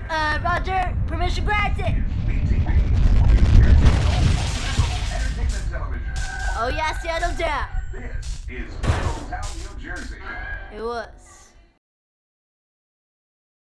Roger. Permission granted. Oh, yes, yeah, no doubt. This is Middletown, New Jersey. It was.